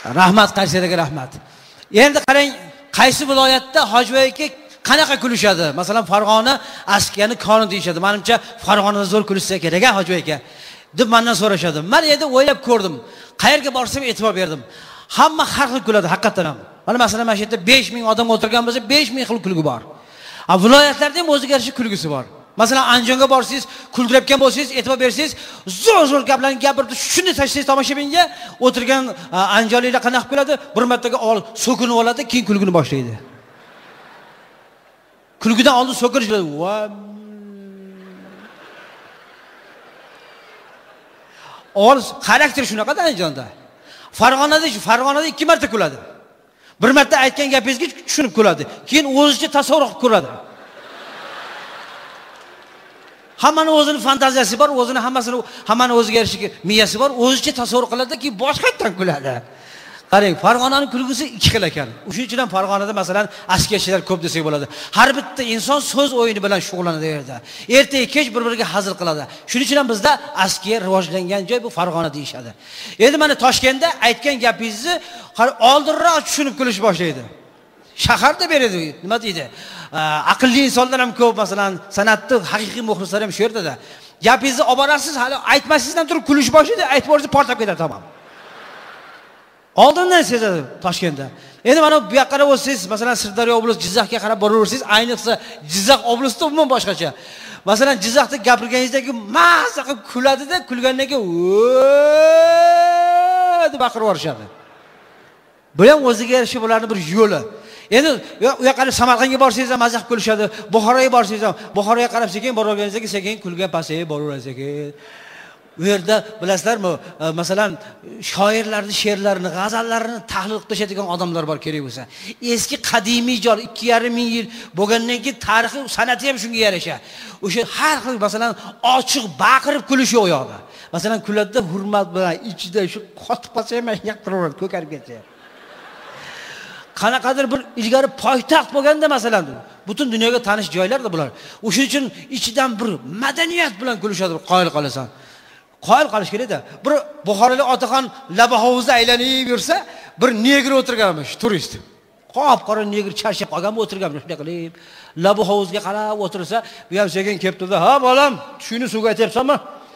Rahmat, Qayseriga rahmat. Endi qarang, qaysi viloyatda Hoji aka qanaqa kulishadi? Masalan, Farg'ona askiyani koni deyshadi. Menimcha Farg'onada zo'r kulishsa kerak, Hoji aka. deb mendan so'rashadi. Men endi o'ylab ko'rdim. Qayerga borsam e'tibor berdim. Hamma har xil kuladi, haqiqatan ham. Mana masalan, mana shu yerda 5000 odam o'tirgan bo'lsa, 5000 xil kulgi bor. Viloyatlarda ham o'ziga yarasha kulgisi bor. Masalan, Andijonga borsangiz, kuldirayotgan bo'lsangiz, e'tibor bersangiz, zo'r gaplarni gapirib, shuni tashlaysiz tomoshabinga, o'tirgan andijonliklar qanaqa kuladi? Bir martaga so'kinib oladi, keyin kulgini boshlaydi. Kulgidan oldin so'kirishadi. Xarakteri shunaqa Andijonda. Farg'onada 2 marta kuladi. Bir marta aytgan gapingizga tushunib kuladi. Keyin o'zicha tasavvur qilib kuladi. Hammaning o'zining fantaziyasi bor, hammaning o'ziga yarasha miyasi bor, o'zicha tasavvur qiladiki, boshqatdan kuladi. Qarang, Farg'onaning kulgisi 2 xil ekan. Shuning uchun ham Farg'onada masalan askiyachilar ko'p desak bo'ladi. Har bitta inson so'z o'yini bilan shug'ullanadi yerda. Ertaga kech bir-biriga hazil qiladi. Shuning uchun ham bizda askiya rivojlangan joy bu Farg'ona deyshadi. Endi mana Toshkentda aytgan gapingizni oldinroq tushunib kulish boshlaydi. Shaharda beradi, nima deydi? Aqlli insonlar ham ko'p, masalan, san'atni haqiqiy muxlislar ham shu yerda. Gapingizni olib borasiz, hali aytmasingizdan turib kulish boshlaydi, aytib borsangiz portlab ketadi tamom. Oldindan sezadi Toshkentda. Endi mana bu yoqqa qarab o'tsangiz, masalan, Sirdaryo oblasti, Jizzaxga qarab boraversangiz, ayniqsa Jizzax oblasti umuman boshqacha. Masalan, Jizzaxda gapirganingizdagi mazza qilib kuladi-da, kulgandan keyin deb baqirib yorishadi. Bu ham o'ziga yarasha bularning bir yo'li. Endi u yoqqa qarab Samarqandga borsangiz ham mazza qilib kulishadi. Buxoroga borsangiz ham, Buxoroga qarab sekin boraverganingizda sekin kulgan pasayib boraverasiz. Bu yerda bilasizlarmi, masalan, shoirlarning she'rlarini, g'azallarini tahlil qilib tashlaydigan odamlar bor kerak bo'lsa. Eski qadimiy joy 2,5 ming yil bo'lgandan keyin tarixi, san'ati ham shunga yarasha. O'sha har xil masalan ochiq baqirib kulish yo'q yo'qda. Masalan, kuladda hurmat bilan ichida shu qotib qolsa ham yaqtiraveradi, ko'karib ketsa. Qanaqadir bir ilgari poytaxt bo'lganda masalan, butun dunyoga tanish joylarda bular. O'shuning uchun ichidan bir madaniyat bilan kulishadi, qoyil qolasan. Qoyil qolish kerak-da. Bir Buxorolik otaxon laba hovuzda aylanib yursa, bir negri o'tirganmish, turist. Qop-qora negri charchab qolgan o'tirganmish, shunday qilib, laba hovuzga qarab o'tirsa, bu ham sekin kelibdi-da, "Ha, bolam, shuni suvga aytyapsanmi?"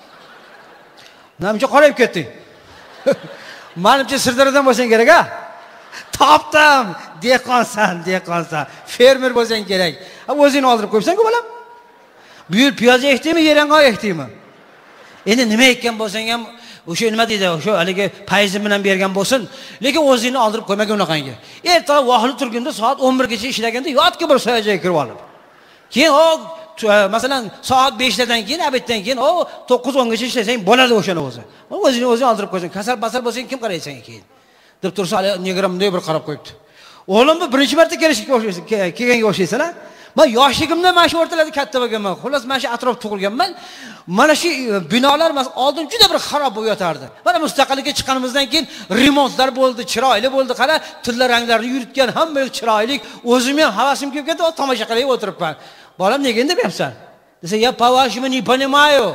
Namcha qorayib ketding. Menimcha Sirdaryodan bo'lsang kerak-a? Topdim, dehqonsan. Fermer bo'lsang kerak. O'zingni oldirib qo'ysan-ku, bolam. Bu yil piyoz ekdingmi, yerang'oq ekdingmi? Endi nima ekkan bo'lsang ham o'sha nima deydi, o'sha haligi payzi bilan bergan bo'lsin, lekin o'zingni oldirib qo'ymagan unaqangi. Ertaga vohli turganda soat 11 gacha ishlaganda yotki bir soyajoyga kirib olib. Keyin masalan soat 5 dan keyin, abitdan keyin 9-10 gacha ishlasang bo'ladi o'shani o'zi. O'zingni oldirib qo'ysan, kasal bo'lsang kim qaraysan keyin? Deb tursa, negram bunday bir qarab qo'yibdi. O'g'lim bu birinchi marta kelganga o'xshaysan-a? Men yoshligimda mana shu o'rtalarda katta bo'lganman. Xullas, mana shu atrofda tug'ilganman. Mana shu binolar oldin juda bir xarob bo'lib yotardi. Mana mustaqillikka chiqqanimizdan keyin remontlar bo'ldi, chiroyli bo'ldi. Qara, tilla ranglarni yuritgan, hamma chiroyli. O'zim ham havasim kelib ketdi, tomosha qilib o'tiribman. Bolam, nega endi deyapsan? Desa, "Я по-вашему не понимаю.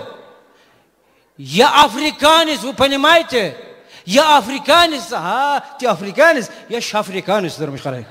Я африканец, вы понимаете? Я африканец, ты африканец, я шафриканец", dermiş qarang.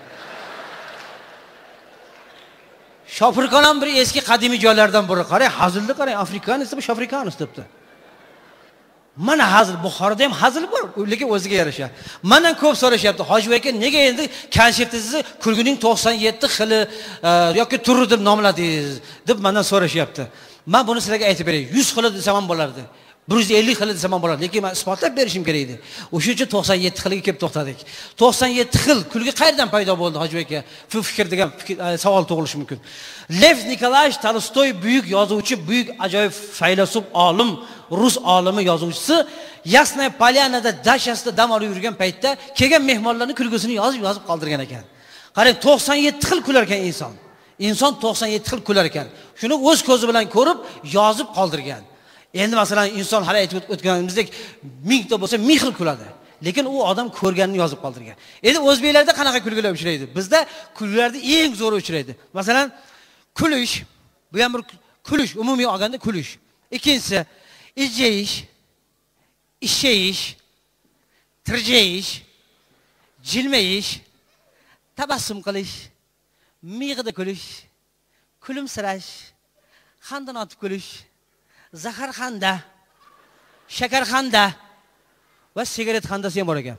Shofirkon ham bir eski qadimiy joylardan biri. Qarang, hazilni qarang, Afrikanis deb Shafrikanis debdi. Mana hazil, Buxoroda ham hazil bor, lekin o'ziga yarasha. Mendan ko'p so'rashyapti, "Hoji aka, nega endi konsertingizni kulgining 97 xili yoki turi deb nomladingiz?" deb mendan so'rashyapti. Men buni sizlarga aytib beray. 100 xili desam ham bo'lardi. 150 xil desam ham bo'ladi, lekin men isbotlab berishim kerak edi. O'sha uchun 97 xilga kelib to'xtadik. 97 xil kulgi qayerdan paydo bo'ldi, Hoji aka? Bu fikr degan savol tug'ilishi mumkin. Lev Nikolayevich Tolstoy buyuk yozuvchi, buyuk ajoyib faylasuf, olim, rus olimi, yozuvchisi Yasnaya Polyanada dashasida dam olib yurgan paytda kelgan mehmonlarning kulgisini yozib qoldirgan ekan. Qarang, 97 xil kular ekan inson. Inson 97 xil kular ekan. Shuni o'z ko'zi bilan ko'rib, yozib qoldirgan. Endi masalan inson hali aytib o'tganimizdek 1000 ta bo'lsa 1000 xil kuladi. Lekin u odam ko'rganini yozib qoldirgan. Endi o'zbeklarda qanaqa kulgilar uchraydi? Bizda kulgilarda eng zo'ri uchraydi. Masalan, kulish, bu ham bir kulish, umumiy olganda kulish. Ikkinchisi ijeyish, ishayish, tirjayish, jilmayish, tabassum qilish, miyig'ida kulish, kulimsirash, xandan otib kulish, zaharxanda, shakarxanda va sigaret xandasi ham bor ekan.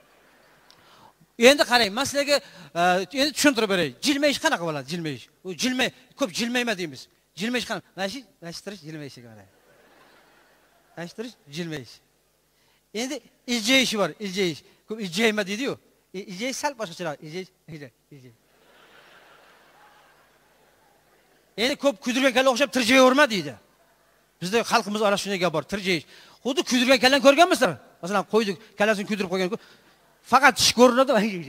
Endi qarang, men sizlarga endi tushuntirib beray. Jilmayish qanaqa bo'ladi? Jilmayish. U jilmay, ko'p jilmayma deymiz. Jilmayish qanaqa? Nashtirish jilmayish ekan. Nashtirish jilmayish. Endi iljayish bor, iljayish. Ko'p iljayma deydi-yu. Iljayish sal boshqacharoq. Iljayish. Endi ko'p kuydirgan kalla o'xshab tirjayaverma deydi. Bizda xalqimiz orasida shunday gap bor, tirjayish. Xuddi kuydirgan kallani ko'rganmisizlar? Masalan, qo'ydik, kallasini kuydirib qo'ygan. Faqat tish ko'rinadi.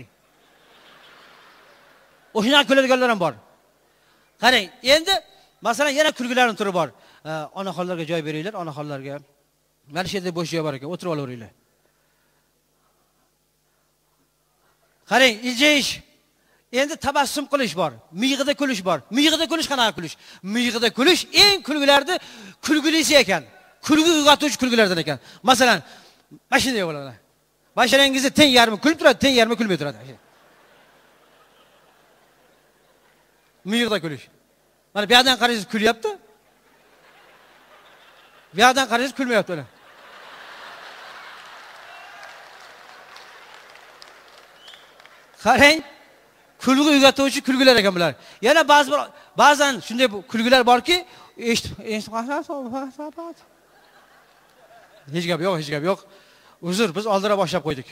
O'shinaqa kuladiganlar ham bor. Qarang, endi masalan yana kulgilarning turi bor. Onaxonlarga joy beringlar, onaxonlarga. Mana shu yerda bo'sh joy bor ekan, o'tirib olaveringlar. Qarang, iljayish. Endi tabassum qilish bor, miyig'ida kulish bor. Miyig'ida kulish qanaqa kulish? Miyig'ida kulish eng kulgilarda kulgilisi ekan. Kulgi uyg'otuvchi kulgilardan ekan. Masalan, mana shunday bo'ladi. Basharangizda teng yarmi kulib turadi, teng yarmi kulmay turadi. Miyig'ida kulish. Mana bu yerdan qaraysiz kulyapti. Bu yerdan qaraysiz kulmayapti ular. Qarang, kulgi uyg'otuvchi kulgilar ekan bular. Yana ba'zan shunday kulgilar borki, hech gap yo'q, hech gap yo'q. Uzr, biz oldira boshlab qo'ydik.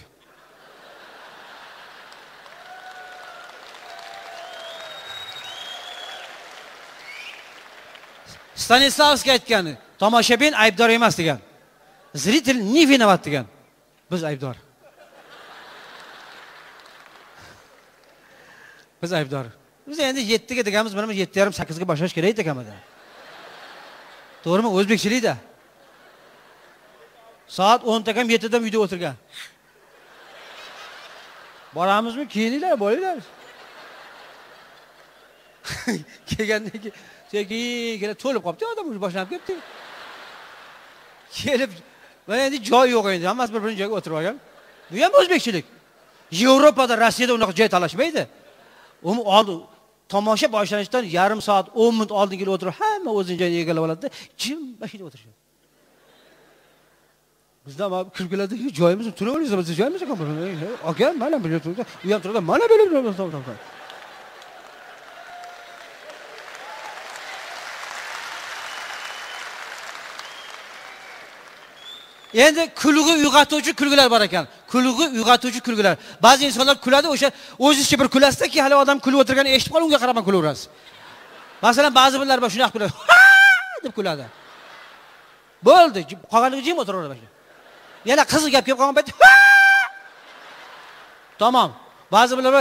Stanislavskiy aytgani, tomoshabin aybdor emas degan. Zritel не виноват degan. Biz aybdor. Biz aybdor. Biz endi 7 ga deganmiz, mana 7:30-8 ga boshlash kerak ekanmidi. To'g'rimi? O'zbekchilikda. Soat 10 da ham 7 da uyda o'tirgan. Boramizmi? Kelinglar, bo'linglar. Kelgandan keyin to'lib qopti, odam boshlanib ketdi. Kelib, mana endi joy yo'q endi, hammasi bir-birini joyga o'tirib olgan. Bu ham o'zbekchilik. Yevropada, Rossiyada unaqa joy talashmaydi. Oldi tomosha boshlanishdan yarim soat 10 minut oldin kelib o'tirib, hamma o'zining joyini egallab oladi-da, jim mashina o'tirishadi. Bizda kulgilarda joyimiz turaveramiz, biz joyimiz ekan bu. Aka, mana bu yerda, u ham turadi, mana bu yerda. Endi kulgi uyg'otuvchi kulgilar bor ekan. Kulgi uyg'otuvchi kulgilar. Ba'zi insonlar kuladi, o'sha o'zingizcha bir kulasizki, hali odam kulib o'tirgani eshitib qolib, unga qarab kulaverasiz. Masalan, ba'zi birlar bor, shunaqa kuladi. deb kuladi. Bo'ldi, qolganiga jim o'tiraveradi. Yana qiziq gap kelib qolgan payt. Tamam. Ba'zi birlar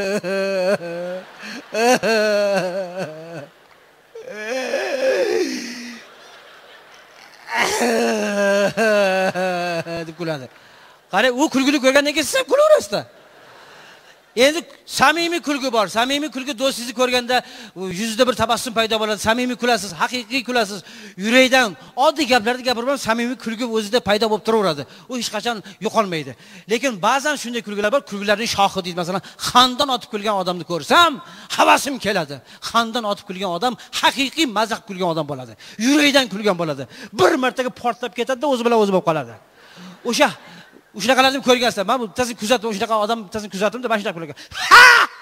deb kuladi. Qarang, u kulgini ko'rgandan keyin siz kulaverasizlar. Endi samimiy kulgi bor. Samimiy kulgi do'stingizni ko'rganda yuzida bir tabassum paydo bo'ladi. Samimiy kulasiz, haqiqiy kulasiz. Yurakdan oddiy gaplarni gapirib, samimiy kulgi o'zida paydo bo'lib turaveradi. U hech qachon yo'qolmaydi. Lekin ba'zan shunday kulgilar bor, kulgilarning shohi deydi. Masalan, xandon otib kulgan odamni ko'rsam, havasim keladi. Xandon otib kulgan odam haqiqiy mazaq kulgan odam bo'ladi. Yurakdan kulgan bo'ladi. Bir martaga portlab ketadi-da, o'zi bilan o'zi bo'lib qoladi. O'shanaqalarni ko'rgansiz. Men bu bittasi kuzatdim, o'shanaqa odam bittasini kuzatdim-da, mana shunaqa kularkan. Ha!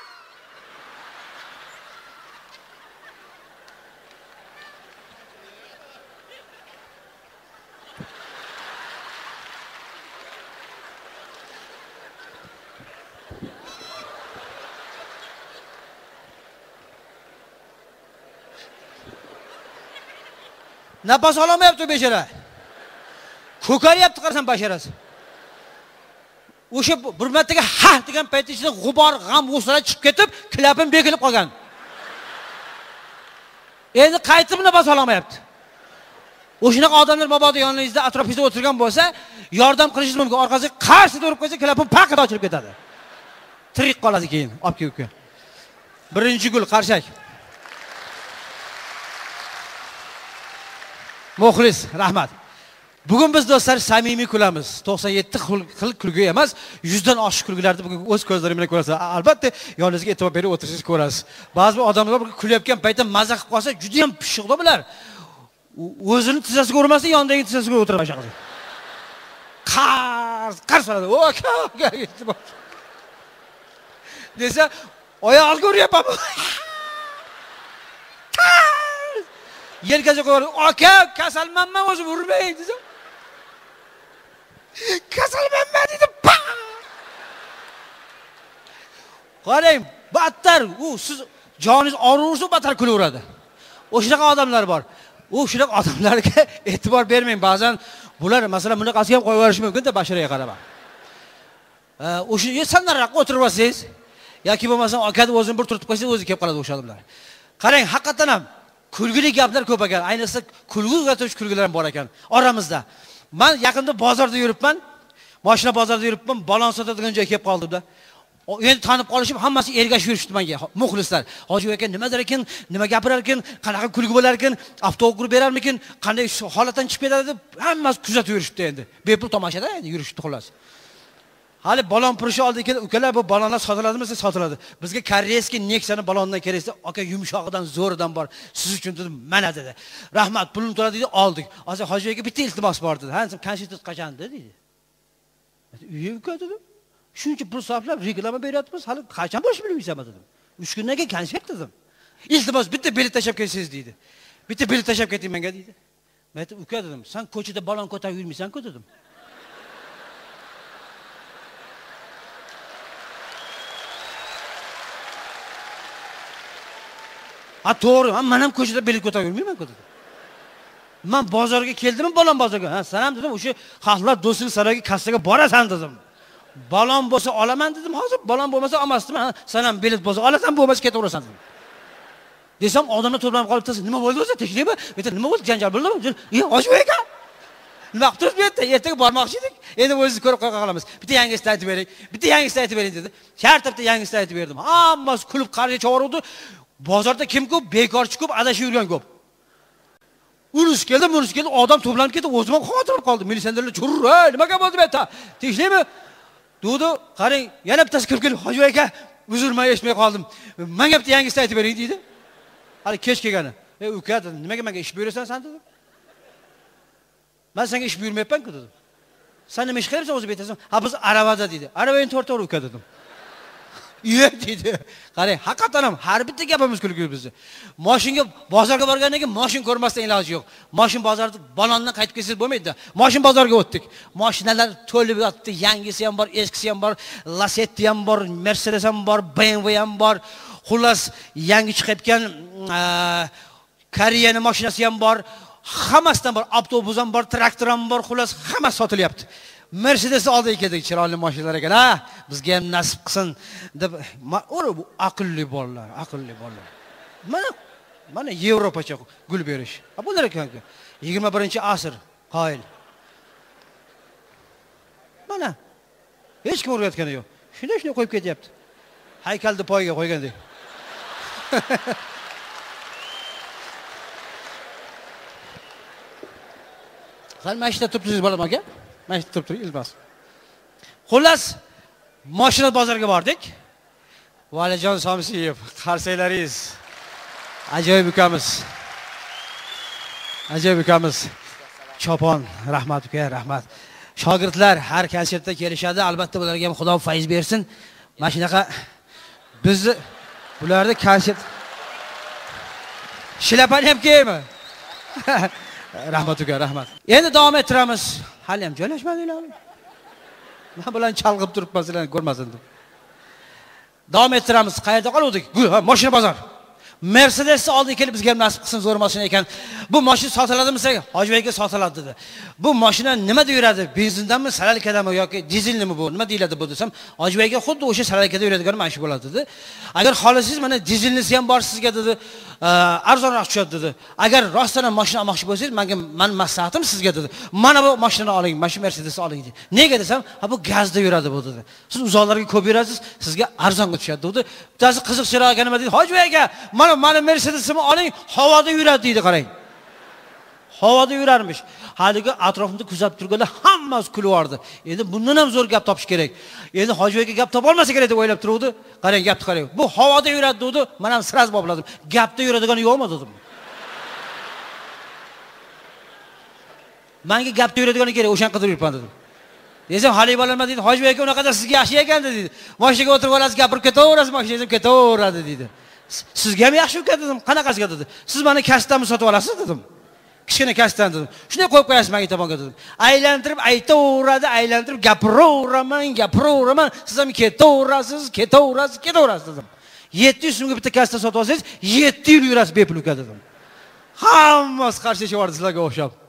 Nafas olmayapti bechora. Ko'karyapti qarasam basharasi. O'sha bir martaga ha degan payt ichida g'ubor, g'am, g'usra chiqib ketib, klapim bekilib qolgan. Endi qaytib nafas olmayapti. O'shanaqa odamlar mabodo yoningizda, atrofingizda o'tirgan bo'lsa, yordam qilishingiz mumkin. Orqasiga qarshi turib qo'ysa, klapim paqida ochilib ketadi. Tirik qoladi keyin, olib kelib. Birinchi gul qarshak. Muxlis, rahmat. Bugun biz do'stlar samimiy kulamiz. 97 xil kulgu emas, 100 dan oshiq kulgularni bugun o'z ko'zlaringiz bilan ko'rasiz. Albatta, yoningizga e'tibor berib o'tirsangiz ko'rasiz. Ba'zi odamlar kulayotgan paytda maza qilib qolsa, juda ham pishiqda bular. O'zini tizzasiga urmasdan yonidagi tizzasiga o'tirib bashaqadi. Qars soladi. Oka, e'tibor. Desa, oyog'iga uryapman. Yelkasiga qo'yib, "Aka, kasalmanman, o'zim urmay" desa. Kasalmanman dedi. Qarang, battar u siz joningiz og'risa battar kulaveradi. O'shunaqa odamlar bor. O'shunaqa odamlarga e'tibor bermang. Ba'zan bular masalan bunaqasiga ham qo'yib mumkin-da basharaga qarab. O'sha sanarroqqa o'tirib olsangiz yoki bo'lmasa akada o'zini bir turtib qo'ysa o'zi kelib qoladi o'sha odamlar. Qarang, haqiqatan ham kulgili gaplar ko'p ekan. Ayniqsa kulgu uyg'otuvchi kulgular ham bor ekan oramizda. Men yaqinda bozorda yuribman. Mashina bozorida yuribman. Balon sotadigan joyga kelib qoldim-da. Endi tanib qolishib, hammasi ergashib yurishdi menga, muxlislar. Hoji aka nima der ekan, nima gapirar ekan, qanaqa kulgu bo'lar ekan, avtogul berarmikin, qanday holatdan chiqib ketadi deb hammasi kuzatib yurishdi endi. Bepul tomoshada endi yurishdi xolos. Hali balon purishi oldi ekan, ukalar bu balonlar sotiladimi? Sotiladi. Bizga koreyskiy Nexa'ni balondan keraksa, aka yumshog'idan, zo'ridan bor. Siz uchun dedim, mana dedi. Rahmat, pulni to'ladi dedi, oldik. Hozir hoji aka bitta iltimos bor dedi. Ha, konsertingiz qachon dedi. Uyga dedim. Shuncha pul sarflab reklama beryapmiz, hali qachon bosh bilmaysan dedim. 3 kundan keyin konsert dedim. Iltimos bitta bilet tashab kelsangiz dedi. Bitta bilet tashab keting menga dedi. Men aytdim, uka dedim, sen ko'chada balon ko'tarib yurmaysan-ku dedim. Ha to'g'ri, men ham ko'chada bilet ko'tarib yurmayman-ku dedim. Men bozorga keldim, balon bozorga. Ha, sen ham dedim, o'sha xalqlar do'stlik saroyiga kassaga borasan dedim. Balon bo'lsa olaman dedim, hozir balon bo'lmasa olmasdim. Ha, sen ham bilet bo'lsa olasan, bo'lmasa ketaverasan dedim. Desam, odamlar to'planib qolibdi. Nima bo'ldi o'zi? Tekshirib, aytdim, nima bo'ldi? Janjal bo'ldimi? Oshib ekan. Nima qilib turibdi? Ertaga bormoqchi edik. Endi o'zingiz ko'rib qolamiz. Bitta yangisini aytib bering. Bitta yangisini aytib bering dedi. Shartda yangisini aytib berdim. Hammasi kulib qarshi chavoruvdi. Bozorda kim ko'p, bekorchi ko'p, adashib yurgan ko'p. Urus keldi, odam to'planib ketdi, o'zim ham xotirib qoldi. Militsionerlar churr, nimaga bo'ldi bu yerda? Tekshirmi? Dedi, qarang, yana bittasi kirib kelib, "Hoji aka, uzrman, eshitmay qoldim. Menga bitta yangisini aytib bering" dedi. Hali kech kelgani. Uka dedim, "Nimaga menga ish buyurasan sen?" dedim. "Men senga ish buyurmayapman-ku" dedim. "Sen nima ish qilyapsan o'zi betasan?" "Ha, biz aravada" dedi. "Aravani to'rtovur uka" dedim. "Yo'q" dedi. Qarang, haqiqatan ham har bitta gapimiz kulgu bizni. Mashinga bozorga borgandan keyin mashin ko'rmasdan iloji yo'q. Mashin bozorda balondan qaytib kelsangiz bo'lmaydi. Mashin bozorga o'tdik. Mashinalar to'lib yotdi, yangisi ham bor, eskisi ham bor, Lacetti ham bor, Mercedes ham bor, BMW ham bor. Xullas, yangi chiqayotgan Koreyaning mashinasi ham bor. Hammasidan bor, avtobus ham bor, traktor ham bor, xullas hammasi sotilyapti. Mercedes oldiga keldik, chiroyli mashinalar ekan. Ha, bizga ham nasib qilsin deb, bu aqlli bolalar, aqlli bolalar. Mana Yevropacha gul berish. Bular ekan. 21-asr qoyil. Mana hech kim o'rgatgani yo'q. Shunday qo'yib ketyapti. Haykalni poyiga qo'ygandek. Sal mashina turibsiz bolam aka? Mashina turib iltimos. Xullas, mashina bozorga bordik. Valijon Somsiyev, qarsaylaringiz. Ajoyib ukamiz. Ajoyib ukamiz. Chopon, rahmat uka, rahmat. Shogirdlar har konsertda kelishadi, albatta ularga ham Xudo fayz bersin. Mana shunaqa bizni bularda konsert shilapani ham kiymi? Rahmat uka, rahmat. Endi davom ettiramiz. Hali ham joylashmadinglarmi? Men bilan chalg'ib turibman, sizlarni ko'rmasin deb. Davom ettiramiz. Qayerda qoldik? Mashina bozor. Mercedes oldiga kelib bizga nasib qilsin, zo'r mashina ekan. Bu mashina sotiladimi sizga? Hoji aka sotiladi dedi. Bu mashina nimada yuradi? Benzindanmi, salalkadami yoki dizelnimi bu? Nima deyiladi bu desam, Hoji aka xuddi o'sha salalkada yuradigan mashina bo'ladi dedi. Agar xohlasangiz mana dizelnisi ham bor sizga dedi. Arzonroq tushadi dedi. Agar rostdan ham mashina olmoqchi bo'lsangiz, men maslahatim sizga dedi. Mana bu mashinani oling, mashina Mercedes oling dedi. Nega desam, ha bu gazda yuradi bu dedi. Siz uzoqlarga ko'p yurasiz, sizga arzonga tushadi dedi. Bittasi qiziqchiroq ekan nima dedi? Hoji aka, mana Mercedes'imi oling, havoda yuradi dedi, qarang. Havoda yurarmish. haligi atrofimda kuzatib turganlar hammasi kulyapti. Endi bundan ham zo'r gap topish kerak. Endi Hoji aka gap topa olmasa kerak deb o'ylab turuvdi. Qarang, gapni qarang. Bu havoda yuradi dedi. Men ham siraz bobladim. Gapda yuradigani yo'qmi dedim. Menga gapda yuradigani kerak, o'shan qidirib yuribman dedim. Desam, hali bolalar dedi, Hoji aka unaqada sizga yaxshi ekan dedi. Mashinaga o'tirib olasiz, gapirib ketaverasiz, mashinangizga ketaveradi dedi. Sizga ham yaxshi ekan dedim. Qanaqasiga dedi. Siz meni kastamni sotib olasiz dedim. Kichkina kastan dedim. Shunday qo'yib qo'yasiz menga tomonga dedim. Aylantirib aytaveradi, aylantirib gapiraveraman. Siz ham ketaverasiz dedim. 700 so'mga bitta kastan sotib olsangiz, 7 yil yurasiz bepul dedim. Hammasi qarshi chiqardi sizlarga o'xshab.